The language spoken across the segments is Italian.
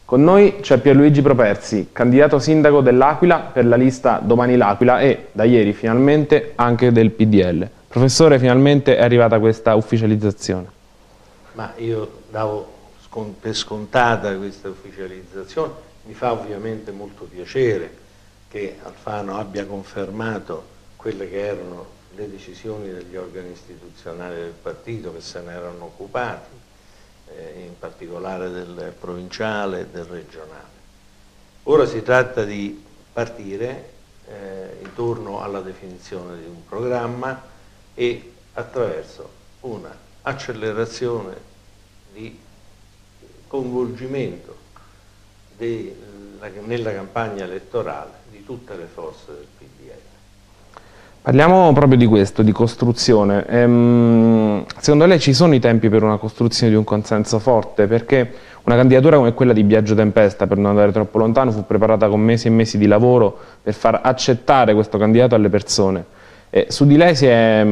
Con noi c'è Pierluigi Properzi, candidato sindaco dell'Aquila per la lista Domani l'Aquila e, da ieri finalmente, anche del PDL. Professore, finalmente è arrivata questa ufficializzazione. Ma io davo per scontata questa ufficializzazione, mi fa ovviamente molto piacere che Alfano abbia confermato quelle che erano le decisioni degli organi istituzionali del partito che se ne erano occupati, in particolare del provinciale e del regionale. Ora si tratta di partire intorno alla definizione di un programma e attraverso una accelerazione di coinvolgimento nella campagna elettorale di tutte le forze del PDL. Parliamo proprio di questo, di costruzione. Secondo lei ci sono i tempi per una costruzione di un consenso forte? Perché una candidatura come quella di Biagio Tempesta, per non andare troppo lontano, fu preparata con mesi e mesi di lavoro per far accettare questo candidato alle persone. Su di lei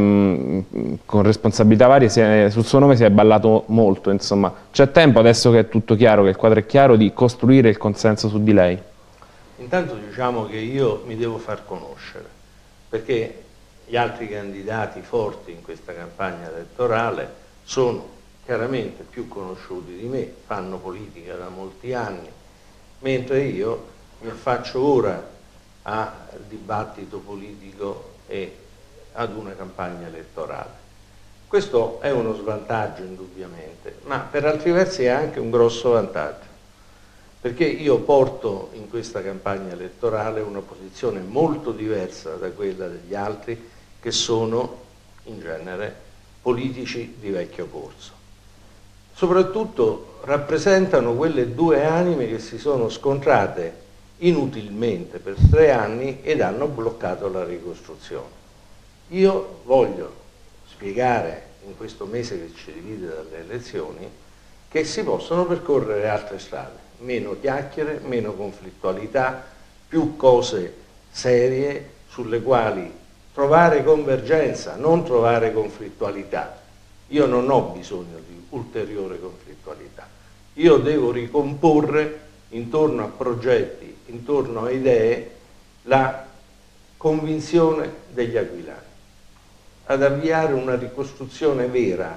con responsabilità varie, sul suo nome si è ballato molto, insomma. C'è tempo, adesso che è tutto chiaro, che il quadro è chiaro, di costruire il consenso su di lei? Intanto diciamo che io mi devo far conoscere, perché gli altri candidati forti in questa campagna elettorale sono chiaramente più conosciuti di me, fanno politica da molti anni, mentre io mi affaccio ora al dibattito politico e ad una campagna elettorale. Questo è uno svantaggio indubbiamente, ma per altri versi è anche un grosso vantaggio, perché io porto in questa campagna elettorale una posizione molto diversa da quella degli altri che sono in genere politici di vecchio corso. Soprattutto rappresentano quelle due anime che si sono scontrate inutilmente per 3 anni ed hanno bloccato la ricostruzione. Io voglio spiegare in questo mese che ci divide dalle elezioni che si possono percorrere altre strade, meno chiacchiere, meno conflittualità, più cose serie sulle quali trovare convergenza, non trovare conflittualità. Io non ho bisogno di ulteriore conflittualità, io devo ricomporre intorno a progetti, intorno a idee, la convinzione degli aquilani ad avviare una ricostruzione vera.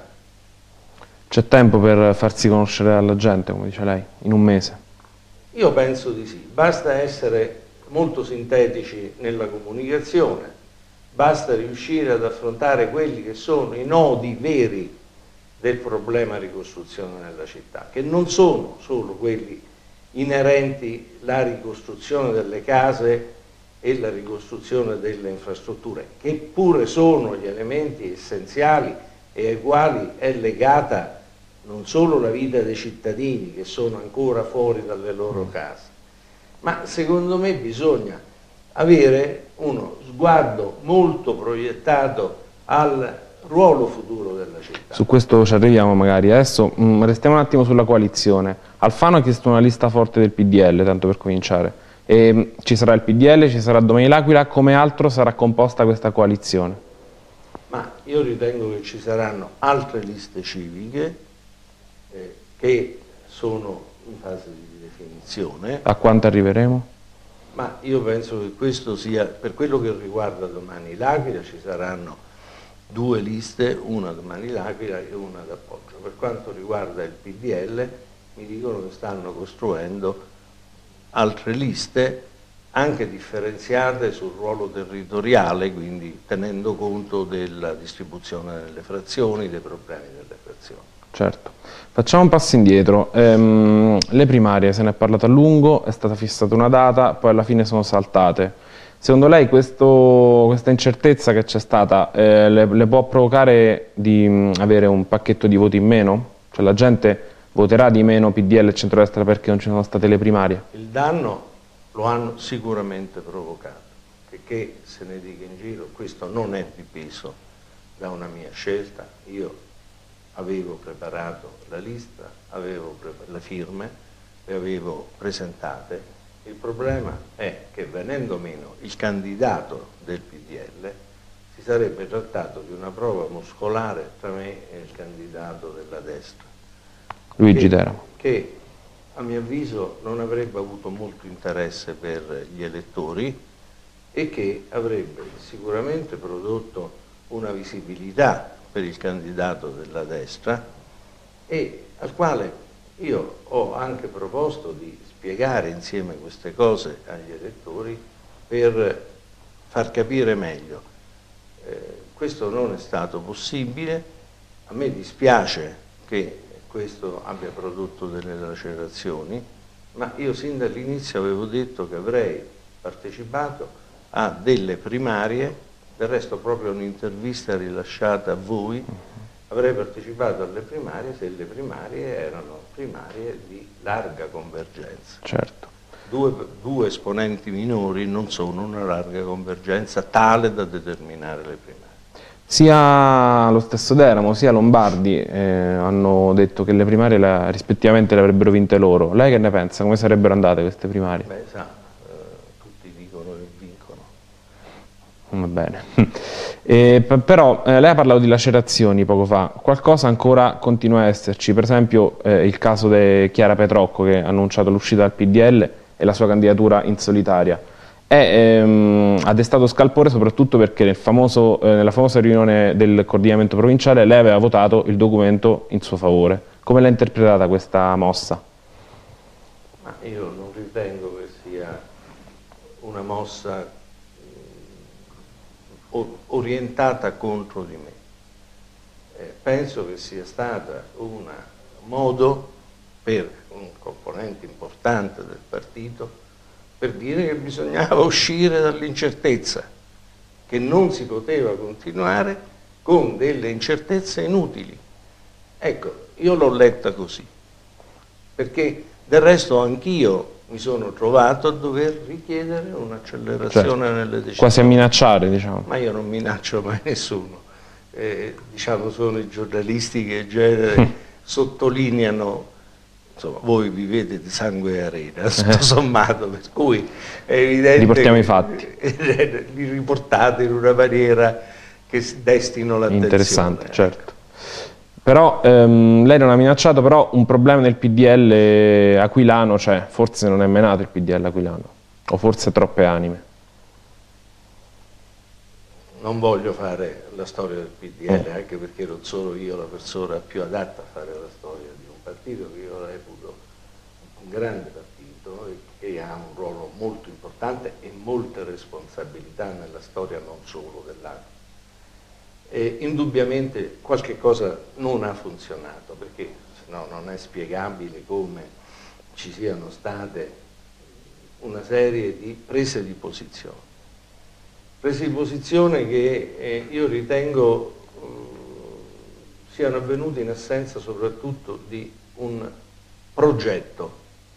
C'è tempo per farsi conoscere alla gente, come dice lei, in un mese? Io penso di sì, basta essere molto sintetici nella comunicazione, basta riuscire ad affrontare quelli che sono i nodi veri del problema ricostruzione nella città, che non sono solo quelli inerenti alla ricostruzione delle case e la ricostruzione delle infrastrutture, che pure sono gli elementi essenziali e ai quali è legata non solo la vita dei cittadini che sono ancora fuori dalle loro case, ma secondo me bisogna avere uno sguardo molto proiettato al ruolo futuro della città. Su questo ci arriviamo magari. Adesso restiamo un attimo sulla coalizione. Alfano ha chiesto una lista forte del PDL, tanto per cominciare. Ci sarà il PDL, ci sarà Domani l'Aquila, come altro sarà composta questa coalizione? Ma io ritengo che ci saranno altre liste civiche che sono in fase di definizione. A quanto arriveremo? Ma io penso che questo sia, per quello che riguarda Domani l'Aquila, ci saranno 2 liste, una Domani l'Aquila e una d'appoggio. Per quanto riguarda il PDL, mi dicono che stanno costruendo altre liste anche differenziate sul ruolo territoriale, quindi tenendo conto della distribuzione delle frazioni, dei problemi delle frazioni. Certo. Facciamo un passo indietro. Le primarie, se ne è parlato a lungo, è stata fissata una data, poi alla fine sono saltate. Secondo lei questa incertezza che c'è stata le può provocare di avere un pacchetto di voti in meno? Cioè la gente voterà di meno PDL e centrodestra perché non ci sono state le primarie? Il danno lo hanno sicuramente provocato, che se ne dica in giro, questo non è dipeso da una mia scelta. Io avevo preparato la lista, avevo le firme, le avevo presentate. Il problema è che venendo meno il candidato del PDL si sarebbe trattato di una prova muscolare tra me e il candidato della destra. Luigi Teramo. Che a mio avviso non avrebbe avuto molto interesse per gli elettori e che avrebbe sicuramente prodotto una visibilità per il candidato della destra e al quale io ho anche proposto di spiegare insieme queste cose agli elettori per far capire meglio. Questo non è stato possibile, a me dispiace che questo abbia prodotto delle lacerazioni, ma io sin dall'inizio avevo detto che avrei partecipato a delle primarie, del resto proprio un'intervista rilasciata a voi, avrei partecipato alle primarie se le primarie erano primarie di larga convergenza. Certo. Due esponenti minori non sono una larga convergenza tale da determinare le primarie. Sia lo stesso Deramo sia Lombardi hanno detto che le primarie rispettivamente le avrebbero vinte loro. Lei che ne pensa? Come sarebbero andate queste primarie? Beh, sa, tutti dicono che vincono. Va bene. Però lei ha parlato di lacerazioni poco fa. Qualcosa ancora continua a esserci. Per esempio il caso di Chiara Petrocco, che ha annunciato l'uscita dal PDL e la sua candidatura in solitaria. Ha destato scalpore soprattutto perché nella famosa riunione del coordinamento provinciale lei aveva votato il documento in suo favore. Come l'ha interpretata questa mossa? Ma io non ritengo che sia una mossa orientata contro di me. Penso che sia stata un modo per un componente importante del partito per dire che bisognava uscire dall'incertezza, che non si poteva continuare con delle incertezze inutili. Ecco, io l'ho letta così, perché del resto anch'io mi sono trovato a dover richiedere un'accelerazione nelle decisioni. Quasi a minacciare, diciamo. Ma io non minaccio mai nessuno. Diciamo, sono i giornalisti che in genere sottolineano. Insomma, voi vivete di sangue e arena, tutto sommato, per cui è evidente riportiamo i fatti. Li riportate in una maniera che destino l'attenzione. Interessante, certo. Però lei non ha minacciato, però un problema nel PDL aquilano c'è, forse non è mai nato il PDL aquilano, o forse troppe anime. Non voglio fare la storia del PDL, anche perché non sono io la persona più adatta a fare la storia di un partito che io reputo un grande partito e che ha un ruolo molto importante e molte responsabilità nella storia non solo dell'Aquila. Indubbiamente qualche cosa non ha funzionato, perché sennò non è spiegabile come ci siano state una serie di prese di posizione. Prese di posizione che io ritengo siano avvenute in assenza soprattutto di un progetto,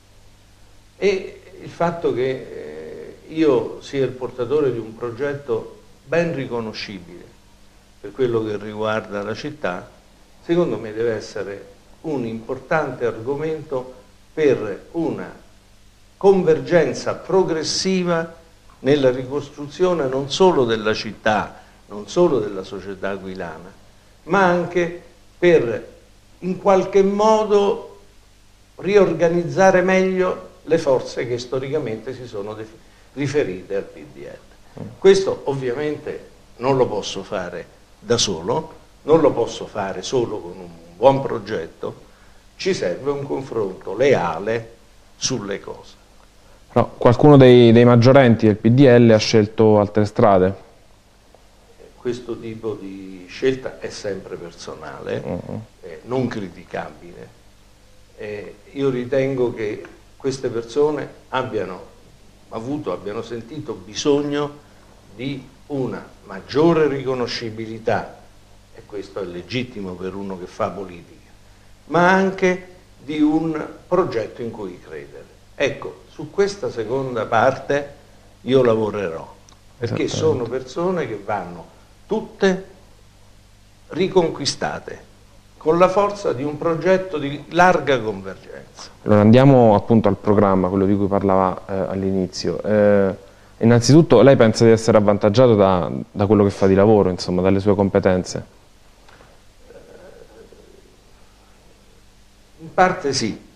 e il fatto che io sia il portatore di un progetto ben riconoscibile per quello che riguarda la città, secondo me deve essere un importante argomento per una convergenza progressiva nella ricostruzione non solo della città, non solo della società aquilana, ma anche per in qualche modo riorganizzare meglio le forze che storicamente si sono riferite al PDL. Questo ovviamente non lo posso fare da solo, non lo posso fare solo con un buon progetto, ci serve un confronto leale sulle cose. No, qualcuno dei maggiorenti del PDL ha scelto altre strade? Questo tipo di scelta è sempre personale, non criticabile. Io ritengo che queste persone abbiano sentito bisogno di una maggiore riconoscibilità, e questo è legittimo per uno che fa politica, ma anche di un progetto in cui credere. Ecco, su questa seconda parte io lavorerò, perché sono persone che vanno tutte riconquistate con la forza di un progetto di larga convergenza. Allora andiamo appunto al programma, quello di cui parlava all'inizio. Innanzitutto lei pensa di essere avvantaggiato da quello che fa di lavoro, insomma, dalle sue competenze? In parte sì.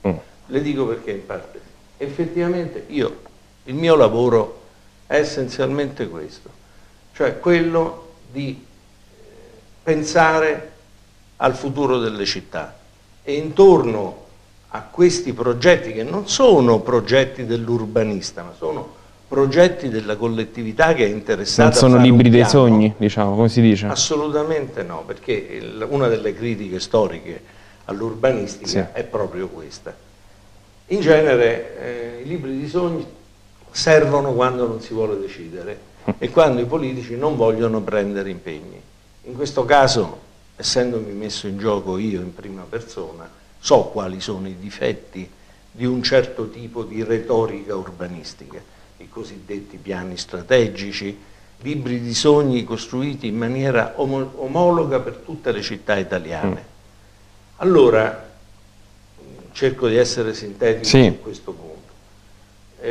Le dico perché in parte sì. Effettivamente il mio lavoro è essenzialmente questo, cioè quello di pensare al futuro delle città e intorno a questi progetti, che non sono progetti dell'urbanista, ma sono progetti della collettività che è interessata a fare Non sono libri dei piano. sogni, diciamo, come si dice? Assolutamente no, perché una delle critiche storiche all'urbanistica sì. è proprio questa. In genere i libri di sogni servono quando non si vuole decidere e quando i politici non vogliono prendere impegni. In questo caso, essendomi messo in gioco io in prima persona, so quali sono i difetti di un certo tipo di retorica urbanistica, i cosiddetti piani strategici, libri di sogni costruiti in maniera omologa per tutte le città italiane. Allora, cerco di essere sintetico su questo punto.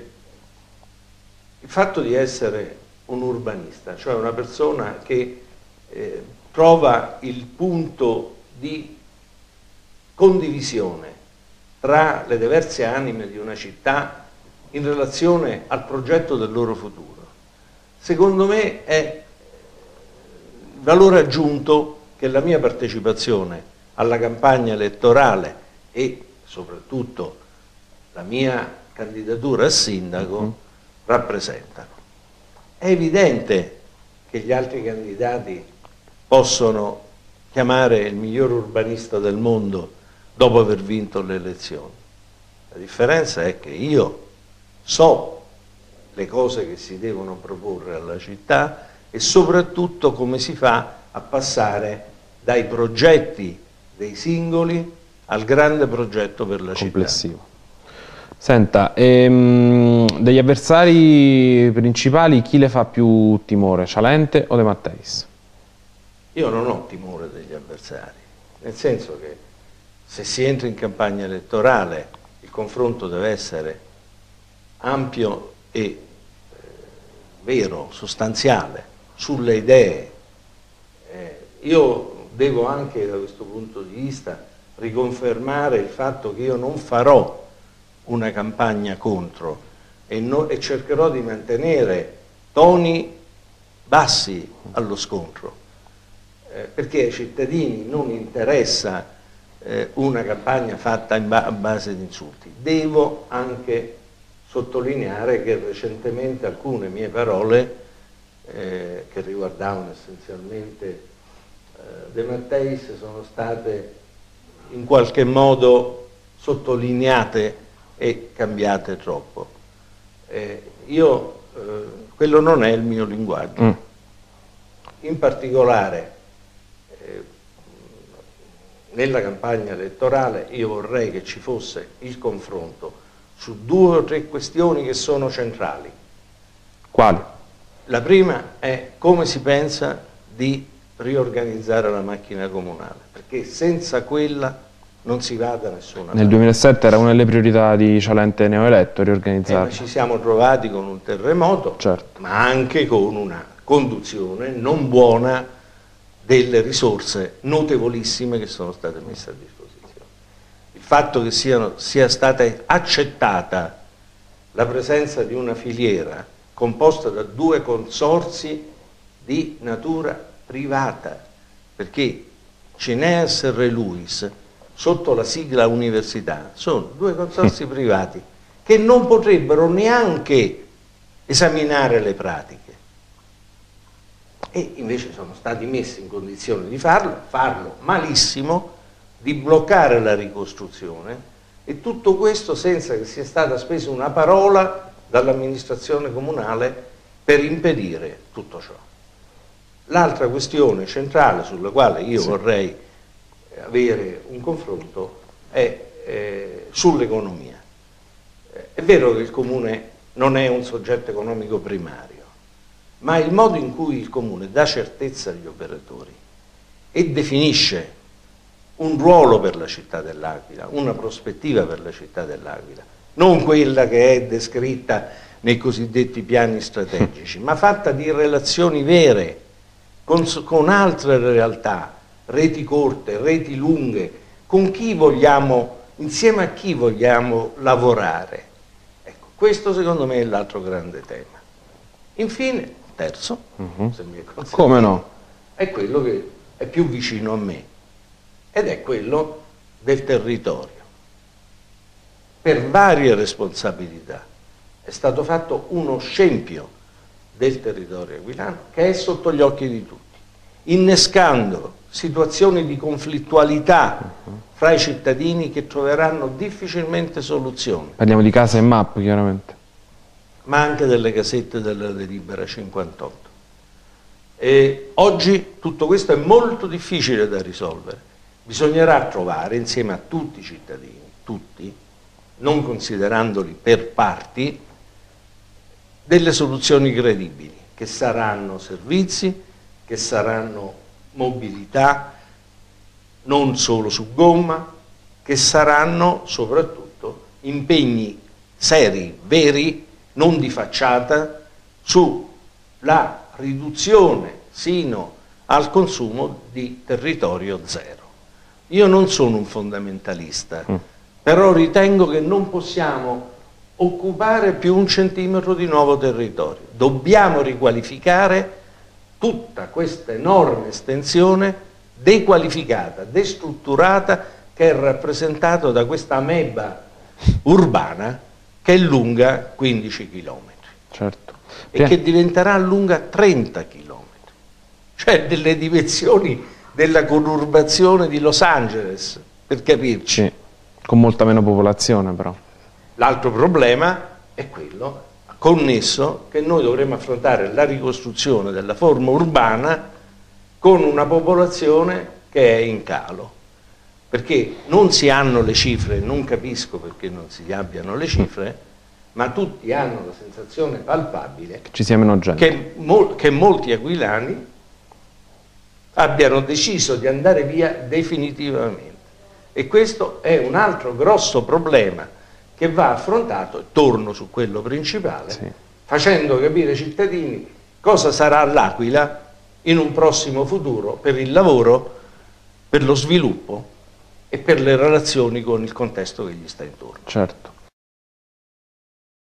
Il fatto di essere un urbanista, cioè una persona che trova il punto di condivisione tra le diverse anime di una città in relazione al progetto del loro futuro, secondo me è il valore aggiunto che la mia partecipazione alla campagna elettorale e soprattutto la mia candidatura a sindaco rappresentano. È evidente che gli altri candidati possono chiamare il miglior urbanista del mondo dopo aver vinto le elezioni. La differenza è che io so le cose che si devono proporre alla città e soprattutto come si fa a passare dai progetti dei singoli al grande progetto per la complessivo. Senta, degli avversari principali chi le fa più timore, Cialente o De Matteis? Io non ho timore degli avversari, nel senso che se si entra in campagna elettorale il confronto deve essere ampio e vero, sostanziale, sulle idee. Io devo anche da questo punto di vista riconfermare il fatto che io non farò una campagna contro e cercherò di mantenere toni bassi allo scontro, perché ai cittadini non interessa una campagna fatta a base di insulti. Devo anche sottolineare che recentemente alcune mie parole che riguardavano essenzialmente De Matteis sono state in qualche modo sottolineate e cambiate troppo. Quello non è il mio linguaggio. In particolare nella campagna elettorale io vorrei che ci fosse il confronto su 2 o 3 questioni che sono centrali. Quali? La prima è come si pensa di riorganizzare la macchina comunale, perché senza quella non si va da nessuna parte. Nel 2007 era una delle priorità di Cialente neoeletto riorganizzare. Ma ci siamo trovati con un terremoto, certo, ma anche con una conduzione non buona delle risorse notevolissime che sono state messe a disposizione. Il fatto che sia stata accettata la presenza di una filiera composta da 2 consorzi di natura privata, perché Cineas e Re Luis sotto la sigla università sono 2 consorzi privati che non potrebbero neanche esaminare le pratiche e invece sono stati messi in condizione di farlo malissimo, di bloccare la ricostruzione, e tutto questo senza che sia stata spesa una parola dall'amministrazione comunale per impedire tutto ciò. L'altra questione centrale sulla quale io vorrei avere un confronto è sull'economia. È vero che il Comune non è un soggetto economico primario, ma il modo in cui il Comune dà certezza agli operatori e definisce un ruolo per la città dell'Aquila, una prospettiva per la città dell'Aquila, non quella che è descritta nei cosiddetti piani strategici, ma fatta di relazioni vere con altre realtà, reti corte, reti lunghe, con chi vogliamo insieme a chi vogliamo lavorare? Ecco, questo secondo me è l'altro grande tema. Infine, terzo, se mi è consentito, come no? è quello che è più vicino a me, ed è quello del territorio. Per varie responsabilità è stato fatto uno scempio del territorio aquilano che è sotto gli occhi di tutti, innescando situazioni di conflittualità fra i cittadini che troveranno difficilmente soluzione. Parliamo di case e MAP, chiaramente. Ma anche delle casette della delibera 58. E oggi tutto questo è molto difficile da risolvere. Bisognerà trovare insieme a tutti i cittadini, tutti, non considerandoli per parti, delle soluzioni credibili, che saranno servizi, che saranno mobilità, non solo su gomma, che saranno soprattutto impegni seri, veri, non di facciata, sulla riduzione sino al consumo di territorio zero. Io non sono un fondamentalista, però ritengo che non possiamo occupare più un centimetro di nuovo territorio. Dobbiamo riqualificare tutta questa enorme estensione dequalificata, destrutturata, che è rappresentata da questa ameba urbana che è lunga 15 km. Certo. E che diventerà lunga 30 km. Cioè delle dimensioni della conurbazione di Los Angeles, per capirci. Sì, con molta meno popolazione però. L'altro problema è quello connesso che noi dovremo affrontare la ricostruzione della forma urbana con una popolazione che è in calo, perché non si hanno le cifre, non capisco perché non si abbiano le cifre, ma tutti hanno la sensazione palpabile che ci sia meno gente, che molti aquilani abbiano deciso di andare via definitivamente, e questo è un altro grosso problema che va affrontato, e torno su quello principale, sì, facendo capire ai cittadini cosa sarà l'Aquila in un prossimo futuro per il lavoro, per lo sviluppo e per le relazioni con il contesto che gli sta intorno. certo.